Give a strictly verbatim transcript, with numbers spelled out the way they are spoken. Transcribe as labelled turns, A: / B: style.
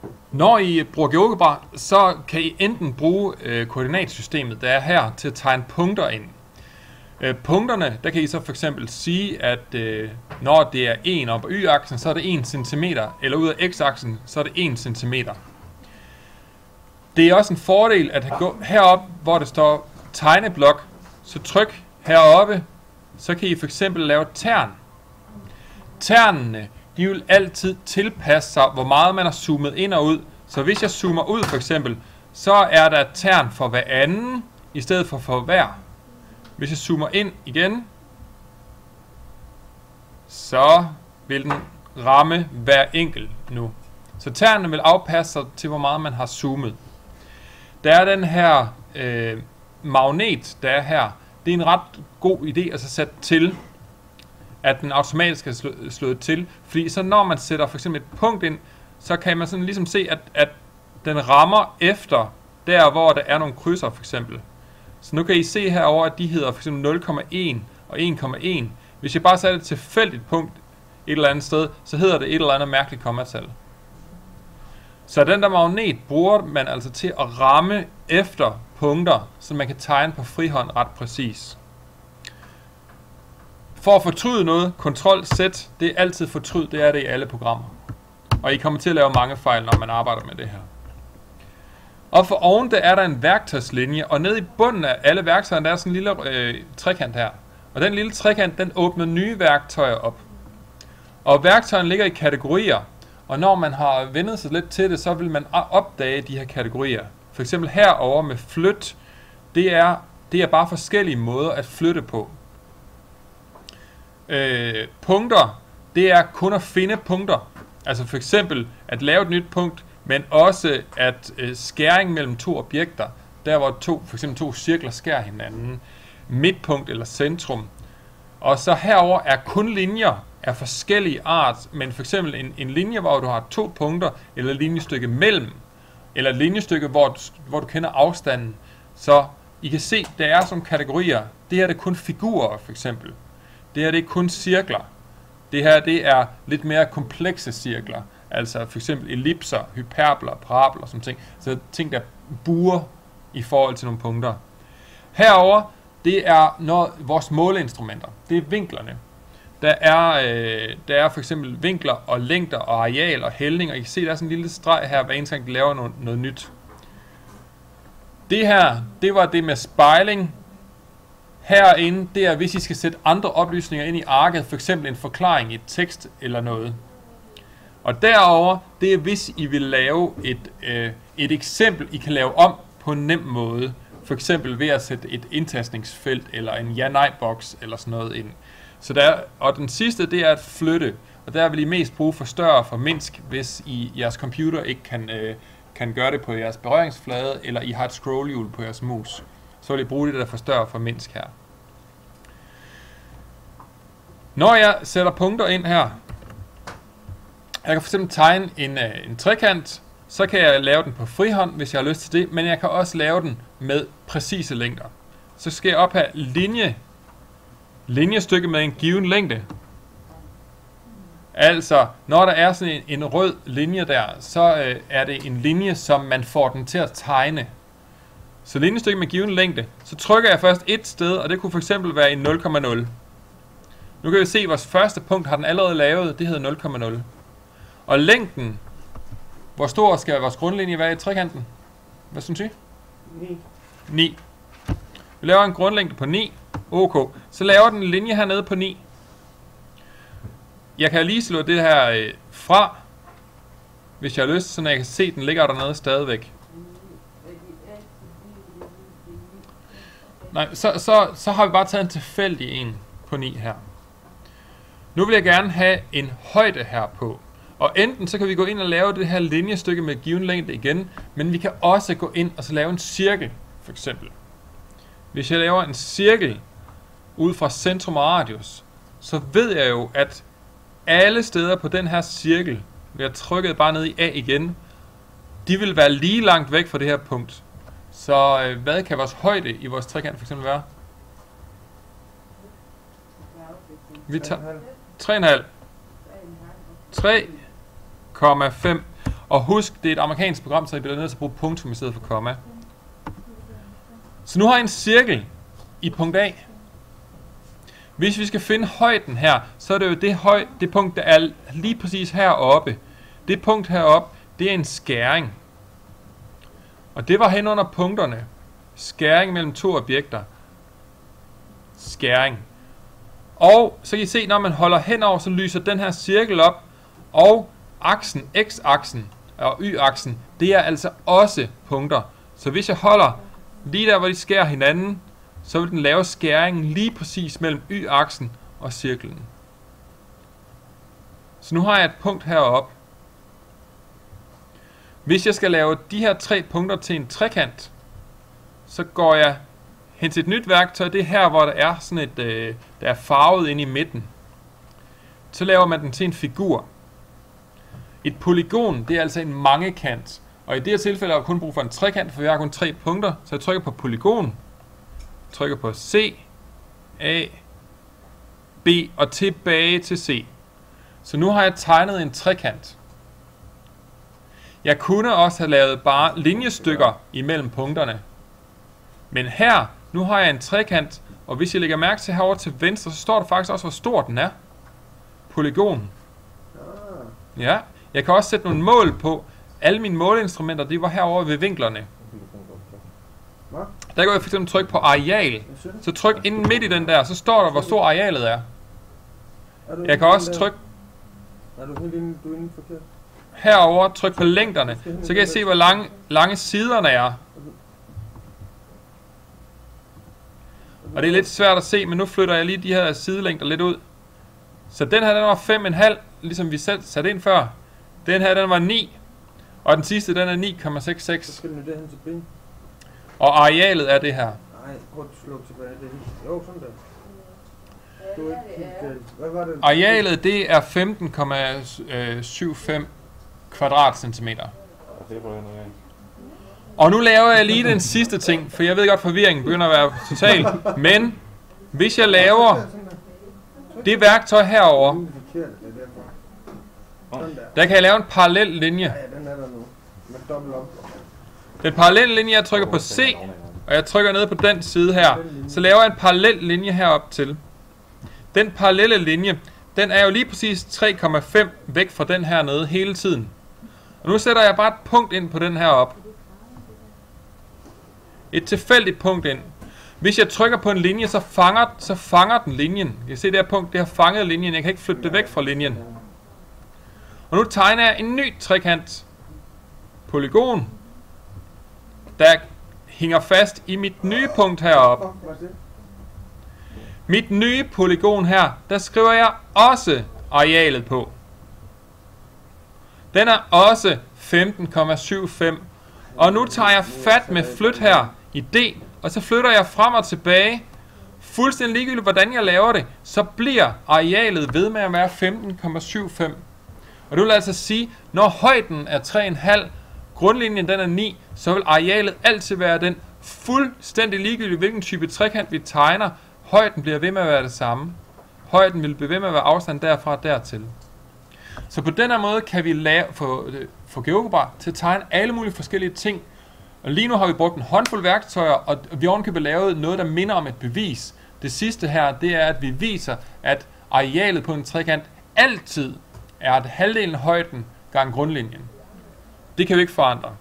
A: Når I bruger GeoGebra, så kan I enten bruge øh, koordinatsystemet, der er her, til at tegne punkter ind. Øh, punkterne, der kan I så for eksempel sige, at øh, når det er en op ad y-aksen, så er det en centimeter, eller ud af x-aksen, så er det en centimeter. Det er også en fordel at gå herop, hvor der står tegneblok, så tryk heroppe, så kan I for eksempel lave tern. Ternene, de vil altid tilpasse sig, hvor meget man har zoomet ind og ud. Så hvis jeg zoomer ud for eksempel, så er der tern for hver anden, i stedet for for hver. Hvis jeg zoomer ind igen, så vil den ramme hver enkelt nu. Så ternene vil afpasse sig til, hvor meget man har zoomet. Der er den her øh, magnet, der er her. Det er en ret god idé at så sætte til, at den automatisk er slå, slået til. Fordi så når man sætter for eksempel et punkt ind, så kan man sådan ligesom se, at, at den rammer efter der, hvor der er nogle krydser for eksempel. Så nu kan I se herover, at de hedder for eksempel nul komma en og en komma en. Hvis jeg bare sætter et tilfældigt punkt et eller andet sted, så hedder det et eller andet mærkeligt kommatal. Så den der magnet bruger man altså til at ramme efter punkter, så man kan tegne på frihånd ret præcis. For at fortryde noget, kontrol Z, det er altid fortryd, det er det i alle programmer. Og I kommer til at lave mange fejl, når man arbejder med det her. Og for oven, der er der en værktøjslinje, og nede i bunden af alle værktøjerne, der er sådan en lille øh, trekant her. Og den lille trekant, den åbner nye værktøjer op. Og værktøjerne ligger i kategorier, og når man har vendet sig lidt til det, så vil man opdage de her kategorier. For eksempel herover med flyt, det er, det er bare forskellige måder at flytte på. Øh, punkter, det er kun at finde punkter. Altså for eksempel at lave et nyt punkt, men også at øh, skæring mellem to objekter, der hvor to, for eksempel to cirkler skærer hinanden, midtpunkt eller centrum. Og så herover er kun linjer af forskellige art, men for eksempel en, en linje, hvor du har to punkter, eller et linjestykke mellem, eller et linjestykke, hvor du, hvor du kender afstanden. Så I kan se, der er som kategorier. Det her det er kun figurer, for eksempel. Det her det er kun cirkler. Det her det er lidt mere komplekse cirkler. Altså for eksempel ellipser, hyperboler, paraboler, sådan ting. Så ting, der buer i forhold til nogle punkter. Herover det er når vores måleinstrumenter. Det er vinklerne. Der er, øh, der er for eksempel vinkler og længder og areal og hældning. Og I kan se, der er sådan en lille streg her, hver eneste gang de laver noget, noget nyt. Det her, det var det med spejling. Herinde, det er hvis I skal sætte andre oplysninger ind i arket, for eksempel en forklaring i et tekst eller noget. Og derover, det er hvis I vil lave et, øh, et eksempel, I kan lave om på en nem måde. For eksempel ved at sætte et indtastningsfelt eller en ja-nej-boks eller sådan noget ind. Så der, og den sidste, det er at flytte. Og der vil I mest bruge forstørre og formindsk, hvis I, jeres computer ikke kan, øh, kan gøre det på jeres berøringsflade, eller I har et scrollhjul på jeres mus. Så vil I bruge det der forstørre og formindsk her. Når jeg sætter punkter ind her, jeg kan for eksempel tegne en, øh, en trekant, så kan jeg lave den på frihånd, hvis jeg har lyst til det, men jeg kan også lave den med præcise længder. Så skal jeg op have linje, linjestykke med en given længde. Altså, når der er sådan en, en rød linje der, så øh, er det en linje, som man får den til at tegne. Så linjestykke med given længde, så trykker jeg først et sted, og det kunne for eksempel være i nul komma nul. Nu kan vi se, at vores første punkt har den allerede lavet, det hedder nul komma nul. Og længden, hvor stor skal vores grundlinje være i trekanten? Hvad synes I?
B: ni.
A: ni. Vi laver en grundlængde på ni. Ok. Så laver den en linje hernede på ni. Jeg kan lige slå det her øh, fra, hvis jeg har lyst, så jeg kan se, at den ligger dernede stadigvæk. Nej, så, så, så har vi bare taget en tilfældig en på ni her. Nu vil jeg gerne have en højde her på. Og enten så kan vi gå ind og lave det her linjestykke med given længde igen, men vi kan også gå ind og så lave en cirkel, for eksempel. Hvis jeg laver en cirkel ud fra centrum og radius, så ved jeg jo, at alle steder på den her cirkel, ved at trykke bare ned i A igen, de vil være lige langt væk fra det her punkt. Så øh, hvad kan vores højde i vores trekant for eksempel være? Vi tager tre komma fem. tre komma fem. Og husk, det er et amerikansk program, så I bliver nødt til at bruge punktum i stedet for komma. Så nu har jeg en cirkel i punkt A. Hvis vi skal finde højden her, så er det jo det, høj, det punkt, der er lige præcis heroppe. Det punkt heroppe, det er en skæring. Og det var hen under punkterne. Skæring mellem to objekter. Skæring. Og så kan I se, når man holder henover, så lyser den her cirkel op. Og aksen, x-aksen og y-aksen, det er altså også punkter. Så hvis jeg holder lige der, hvor de skærer hinanden, så vil den lave skæringen lige præcis mellem y-aksen og cirklen. Så nu har jeg et punkt heroppe. Hvis jeg skal lave de her tre punkter til en trekant, så går jeg hen til et nyt værktøj. Det er her, hvor der er sådan et, øh, der er farvet inde i midten. Så laver man den til en figur. Et polygon, det er altså en mangekant. Og i det her tilfælde har jeg kun brug for en trekant, for jeg har kun tre punkter. Så jeg trykker på polygon, trykker på C, A, B og tilbage til C. Så nu har jeg tegnet en trekant. Jeg kunne også have lavet bare linjestykker imellem punkterne. Men her, nu har jeg en trekant, og hvis jeg lægger mærke til herovre til venstre, så står der faktisk også, hvor stor den er. Polygon. Ja, jeg kan også sætte nogle mål på. Alle mine måleinstrumenter, de var herovre ved vinklerne. Der kan jeg for eksempel trykke på areal. Så tryk ind midt i den der, så står der, hvor stor arealet er. Jeg kan også trykke herover, tryk på længderne, så kan jeg se, hvor lange, lange siderne er. Og det er lidt svært at se, men nu flytter jeg lige de her sidelængder lidt ud. Så den her, den var fem komma fem, ligesom vi selv satte ind før. Den her, den var ni. Og den sidste, den er ni komma seks seks.
B: Så skal den det hen til ben.
A: Og arealet er det her.
B: Nej, prøv at slå tilbage. Det er jo sådan der. Du er ikke helt, hvad var det?
A: Arealet, det er femten komma syv fem kvadratcentimeter. Og nu laver jeg lige den sidste ting, for jeg ved godt, forvirringen begynder at være total. Men hvis jeg laver det værktøj herover, der kan jeg lave en parallel linje.
B: Ja, den er der nu. Med dobbelt op.
A: Den parallelle linje, jeg trykker på C, og jeg trykker ned på den side her, så laver jeg en parallel linje herop til. Den parallelle linje, den er jo lige præcis tre komma fem væk fra den her nede hele tiden. Og nu sætter jeg bare et punkt ind på den her op. Et tilfældigt punkt ind. Hvis jeg trykker på en linje, så fanger, så fanger den linjen. Jeg kan se det her punkt, det har fanget linjen. Jeg kan ikke flytte det væk fra linjen. Og nu tegner jeg en ny trekant. Polygon. Der hænger fast i mit nye punkt heroppe. Mit nye polygon her, der skriver jeg også arealet på. Den er også femten komma syv fem. Og nu tager jeg fat med flyt her i D, og så flytter jeg frem og tilbage. Fuldstændig ligegyldigt, hvordan jeg laver det, så bliver arealet ved med at være femten komma syv fem. Og det vil altså sige, når højden er tre komma fem, grundlinjen den er ni, så vil arealet altid være den, fuldstændig ligegyldigt, hvilken type trekant vi tegner. Højden bliver ved med at være det samme. Højden vil blive ved med at være afstand derfra og dertil. Så på den her måde kan vi lave, få, få GeoGebra til at tegne alle mulige forskellige ting. Og lige nu har vi brugt en håndfuld værktøjer, og vi ovenikøbet lavet noget, der minder om et bevis. Det sidste her, det er, at vi viser, at arealet på en trekant altid er et halvdelen af højden gange grundlinjen. Det kan vi ikke forandre.